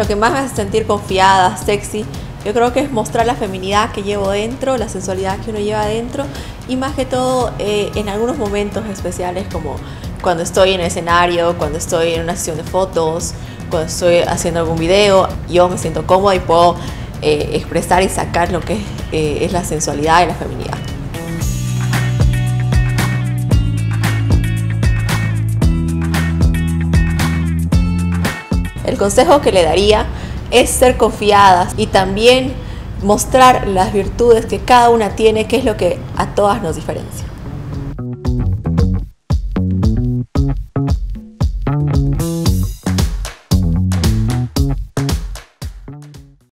Lo que más me hace sentir confiada, sexy, yo creo que es mostrar la feminidad que llevo dentro, la sensualidad que uno lleva dentro y más que todo en algunos momentos especiales como cuando estoy en el escenario, cuando estoy en una sesión de fotos, cuando estoy haciendo algún video, yo me siento cómoda y puedo expresar y sacar lo que es la sensualidad y la feminidad. El consejo que le daría es ser confiadas y también mostrar las virtudes que cada una tiene, que es lo que a todas nos diferencia.